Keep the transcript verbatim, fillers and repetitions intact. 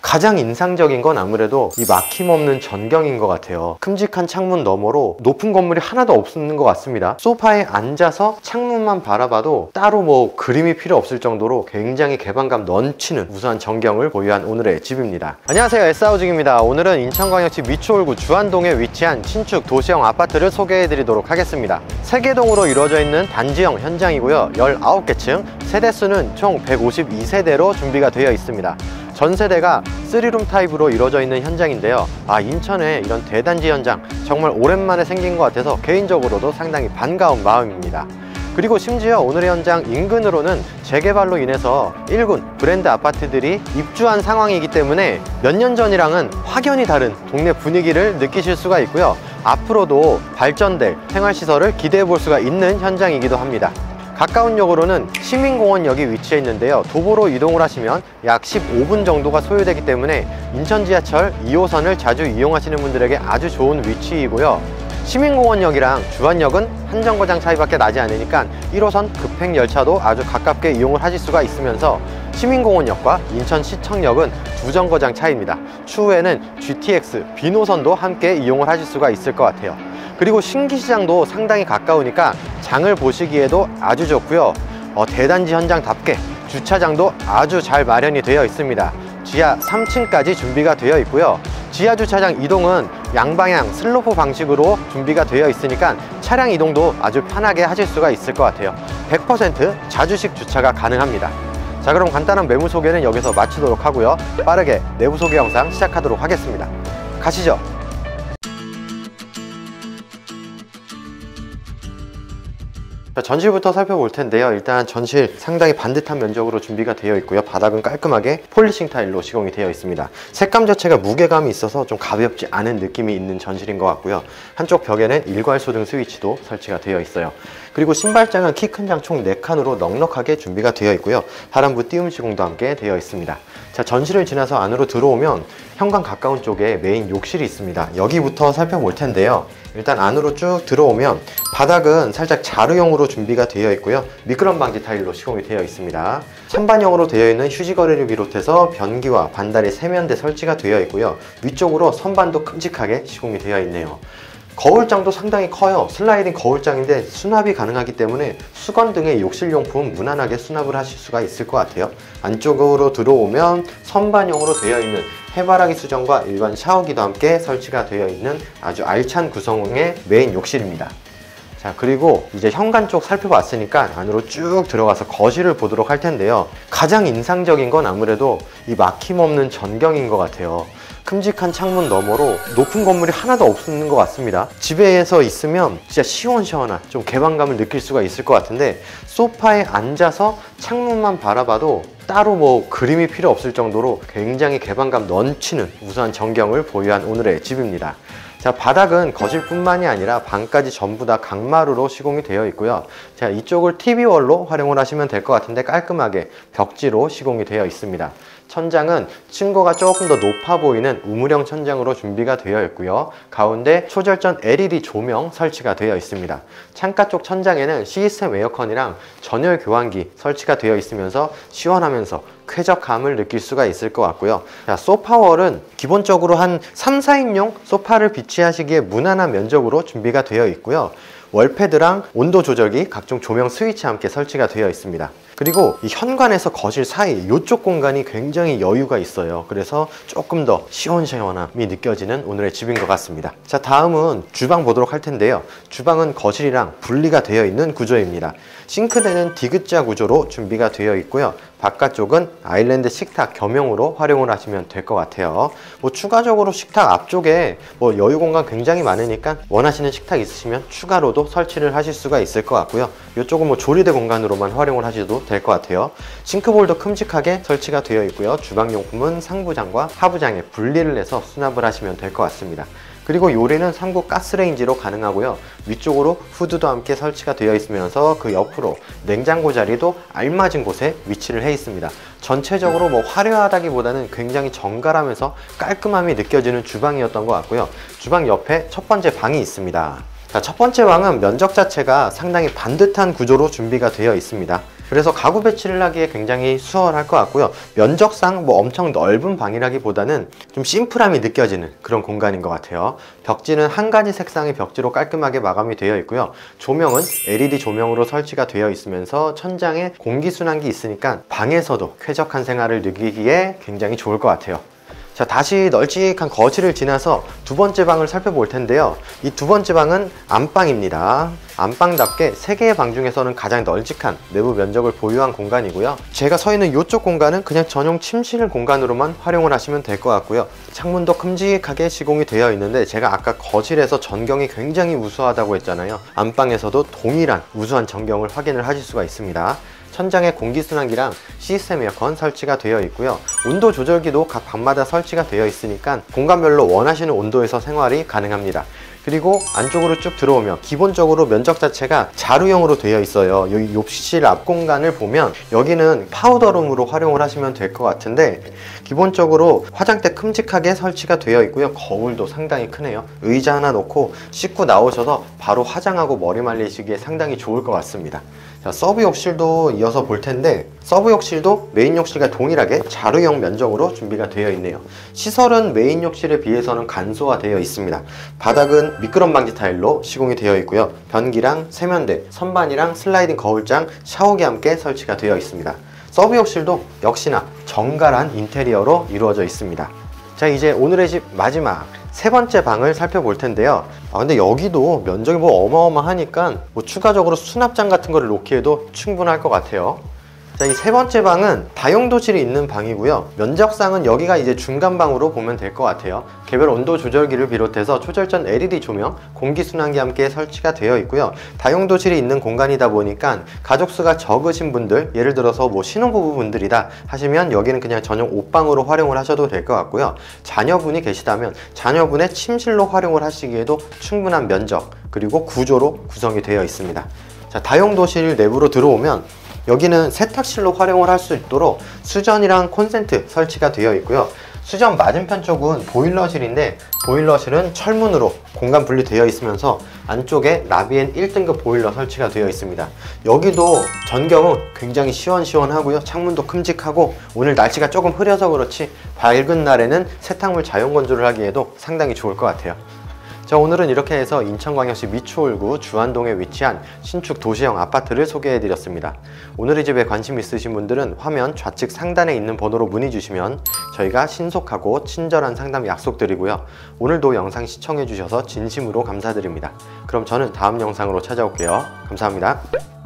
가장 인상적인 건 아무래도 이 막힘없는 전경인 것 같아요. 큼직한 창문 너머로 높은 건물이 하나도 없는 것 같습니다. 소파에 앉아서 창문만 바라봐도 따로 뭐 그림이 필요 없을 정도로 굉장히 개방감 넘치는 우수한 전경을 보유한 오늘의 집입니다. 안녕하세요, S하우징입니다. 오늘은 인천광역시 미추홀구 주안동에 위치한 신축 도시형 아파트를 소개해 드리도록 하겠습니다. 세 개 동으로 이루어져 있는 단지형 현장이고요, 열아홉 개 층, 세대수는 총 백오십이 세대로 준비가 되어 있습니다. 전 세대가 쓰리룸 타입으로 이루어져 있는 현장인데요. 아, 인천에 이런 대단지 현장 정말 오랜만에 생긴 것 같아서 개인적으로도 상당히 반가운 마음입니다. 그리고 심지어 오늘의 현장 인근으로는 재개발로 인해서 일 군 브랜드 아파트들이 입주한 상황이기 때문에 몇 년 전이랑은 확연히 다른 동네 분위기를 느끼실 수가 있고요. 앞으로도 발전될 생활시설을 기대해 볼 수가 있는 현장이기도 합니다. 가까운 역으로는 시민공원역이 위치해 있는데요, 도보로 이동을 하시면 약 십오 분 정도가 소요되기 때문에 인천 지하철 이 호선을 자주 이용하시는 분들에게 아주 좋은 위치이고요. 시민공원역이랑 주안역은 한 정거장 차이밖에 나지 않으니까 일 호선 급행열차도 아주 가깝게 이용을 하실 수가 있으면서 시민공원역과 인천시청역은 두 정거장 차이입니다. 추후에는 지티엑스 비노선도 함께 이용을 하실 수가 있을 것 같아요. 그리고 신기시장도 상당히 가까우니까 장을 보시기에도 아주 좋고요. 어, 대단지 현장답게 주차장도 아주 잘 마련이 되어 있습니다. 지하 삼 층까지 준비가 되어 있고요. 지하 주차장 이동은 양방향 슬로프 방식으로 준비가 되어 있으니까 차량 이동도 아주 편하게 하실 수가 있을 것 같아요. 백 퍼센트 자주식 주차가 가능합니다. 자, 그럼 간단한 매물 소개는 여기서 마치도록 하고요, 빠르게 내부 소개 영상 시작하도록 하겠습니다. 가시죠. 전실부터 살펴볼 텐데요. 일단 전실 상당히 반듯한 면적으로 준비가 되어 있고요. 바닥은 깔끔하게 폴리싱 타일로 시공이 되어 있습니다. 색감 자체가 무게감이 있어서 좀 가볍지 않은 느낌이 있는 전실인 것 같고요. 한쪽 벽에는 일괄소등 스위치도 설치가 되어 있어요. 그리고 신발장은 키 큰 장 총 네 칸으로 넉넉하게 준비가 되어 있고요. 하단부 띄움 시공도 함께 되어 있습니다. 자, 전실을 지나서 안으로 들어오면 현관 가까운 쪽에 메인 욕실이 있습니다. 여기부터 살펴볼 텐데요. 일단 안으로 쭉 들어오면 바닥은 살짝 자루형으로 준비가 되어 있고요. 미끄럼 방지 타일로 시공이 되어 있습니다. 찬반형으로 되어 있는 휴지거리를 비롯해서 변기와 반다리 세면대 설치가 되어 있고요. 위쪽으로 선반도 큼직하게 시공이 되어 있네요. 거울장도 상당히 커요. 슬라이딩 거울장인데 수납이 가능하기 때문에 수건 등의 욕실용품 무난하게 수납을 하실 수가 있을 것 같아요. 안쪽으로 들어오면 선반형으로 되어 있는 해바라기 수전과 일반 샤워기도 함께 설치가 되어 있는 아주 알찬 구성의 메인 욕실입니다. 자, 그리고 이제 현관 쪽 살펴봤으니까 안으로 쭉 들어가서 거실을 보도록 할 텐데요. 가장 인상적인 건 아무래도 이 막힘없는 전경인 것 같아요. 큼직한 창문 너머로 높은 건물이 하나도 없는 것 같습니다. 집에서 있으면 진짜 시원시원한 좀 개방감을 느낄 수가 있을 것 같은데, 소파에 앉아서 창문만 바라봐도 따로 뭐 그림이 필요 없을 정도로 굉장히 개방감 넘치는 우수한 전경을 보유한 오늘의 집입니다. 자, 바닥은 거실뿐만이 아니라 방까지 전부 다 강마루로 시공이 되어 있고요. 자, 이쪽을 티비월로 활용을 하시면 될 것 같은데 깔끔하게 벽지로 시공이 되어 있습니다. 천장은 층고가 조금 더 높아 보이는 우물형 천장으로 준비가 되어 있고요. 가운데 초절전 엘이디 조명 설치가 되어 있습니다. 창가 쪽 천장에는 시스템 에어컨이랑 전열 교환기 설치가 되어 있으면서 시원하면서 쾌적함을 느낄 수가 있을 것 같고요. 자, 소파월은 기본적으로 한 삼, 사 인용 소파를 비치하시기에 무난한 면적으로 준비가 되어 있고요. 월패드랑 온도 조절기, 각종 조명 스위치 함께 설치가 되어 있습니다. 그리고 이 현관에서 거실 사이 이쪽 공간이 굉장히 여유가 있어요. 그래서 조금 더 시원시원함이 느껴지는 오늘의 집인 것 같습니다. 자, 다음은 주방 보도록 할 텐데요. 주방은 거실이랑 분리가 되어 있는 구조입니다. 싱크대는 디귿자 구조로 준비가 되어 있고요. 바깥쪽은 아일랜드 식탁 겸용으로 활용을 하시면 될 것 같아요. 뭐 추가적으로 식탁 앞쪽에 뭐 여유 공간 굉장히 많으니까 원하시는 식탁 있으시면 추가로도 설치를 하실 수가 있을 것 같고요. 이쪽은 뭐 조리대 공간으로만 활용을 하셔도 될 것 같아요. 싱크볼도 큼직하게 설치가 되어 있고요. 주방용품은 상부장과 하부장에 분리를 해서 수납을 하시면 될 것 같습니다. 그리고 요리는 삼 구 가스레인지로 가능하고요. 위쪽으로 후드도 함께 설치가 되어 있으면서 그 옆으로 냉장고 자리도 알맞은 곳에 위치를 해 있습니다. 전체적으로 뭐 화려하다기보다는 굉장히 정갈하면서 깔끔함이 느껴지는 주방이었던 것 같고요. 주방 옆에 첫 번째 방이 있습니다. 자, 첫 번째 방은 면적 자체가 상당히 반듯한 구조로 준비가 되어 있습니다. 그래서 가구 배치를 하기에 굉장히 수월할 것 같고요. 면적상 뭐 엄청 넓은 방이라기보다는 좀 심플함이 느껴지는 그런 공간인 것 같아요. 벽지는 한 가지 색상의 벽지로 깔끔하게 마감이 되어 있고요. 조명은 엘이디 조명으로 설치가 되어 있으면서 천장에 공기순환기 있으니까 방에서도 쾌적한 생활을 느끼기에 굉장히 좋을 것 같아요. 자, 다시 널찍한 거실을 지나서 두 번째 방을 살펴볼 텐데요. 이 두 번째 방은 안방입니다. 안방답게 세 개의 방 중에서는 가장 널찍한 내부 면적을 보유한 공간이고요. 제가 서 있는 이쪽 공간은 그냥 전용 침실 공간으로만 활용을 하시면 될 것 같고요. 창문도 큼직하게 시공이 되어 있는데 제가 아까 거실에서 전경이 굉장히 우수하다고 했잖아요. 안방에서도 동일한 우수한 전경을 확인을 하실 수가 있습니다. 천장에 공기순환기랑 시스템 에어컨 설치가 되어 있고요. 온도 조절기도 각 방마다 설치가 되어 있으니까 공간별로 원하시는 온도에서 생활이 가능합니다. 그리고 안쪽으로 쭉 들어오면 기본적으로 면적 자체가 자루형으로 되어 있어요. 여기 욕실 앞 공간을 보면 여기는 파우더룸으로 활용을 하시면 될 것 같은데 기본적으로 화장대 큼직하게 설치가 되어 있고요. 거울도 상당히 크네요. 의자 하나 놓고 씻고 나오셔서 바로 화장하고 머리 말리시기에 상당히 좋을 것 같습니다. 자, 서브 욕실도 이어서 볼 텐데 서브 욕실도 메인 욕실과 동일하게 자루형 면적으로 준비가 되어 있네요. 시설은 메인 욕실에 비해서는 간소화되어 있습니다. 바닥은 미끄럼 방지 타일로 시공이 되어 있고요. 변기랑 세면대, 선반이랑 슬라이딩 거울장, 샤워기 함께 설치가 되어 있습니다. 서브 욕실도 역시나 정갈한 인테리어로 이루어져 있습니다. 자, 이제 오늘의 집 마지막 세 번째 방을 살펴볼 텐데요. 아, 근데 여기도 면적이 뭐 어마어마하니까 뭐 추가적으로 수납장 같은 거를 놓기에도 충분할 것 같아요. 자, 이 세 번째 방은 다용도실이 있는 방이고요. 면적상은 여기가 이제 중간방으로 보면 될 것 같아요. 개별 온도 조절기를 비롯해서 초절전 엘이디 조명, 공기순환기 함께 설치가 되어 있고요. 다용도실이 있는 공간이다 보니까 가족수가 적으신 분들, 예를 들어서 뭐 신혼부부분들이다 하시면 여기는 그냥 전용 옷방으로 활용을 하셔도 될 것 같고요. 자녀분이 계시다면 자녀분의 침실로 활용을 하시기에도 충분한 면적 그리고 구조로 구성이 되어 있습니다. 자, 다용도실 내부로 들어오면 여기는 세탁실로 활용을 할 수 있도록 수전이랑 콘센트 설치가 되어 있고요. 수전 맞은편 쪽은 보일러실인데 보일러실은 철문으로 공간 분리되어 있으면서 안쪽에 라비엔 일 등급 보일러 설치가 되어 있습니다. 여기도 전경은 굉장히 시원시원하고요. 창문도 큼직하고 오늘 날씨가 조금 흐려서 그렇지 밝은 날에는 세탁물 자연 건조를 하기에도 상당히 좋을 것 같아요. 자, 오늘은 이렇게 해서 인천광역시 미추홀구 주안동에 위치한 신축 도시형 아파트를 소개해 드렸습니다. 오늘의 집에 관심 있으신 분들은 화면 좌측 상단에 있는 번호로 문의 주시면 저희가 신속하고 친절한 상담 약속드리고요. 오늘도 영상 시청해 주셔서 진심으로 감사드립니다. 그럼 저는 다음 영상으로 찾아올게요. 감사합니다.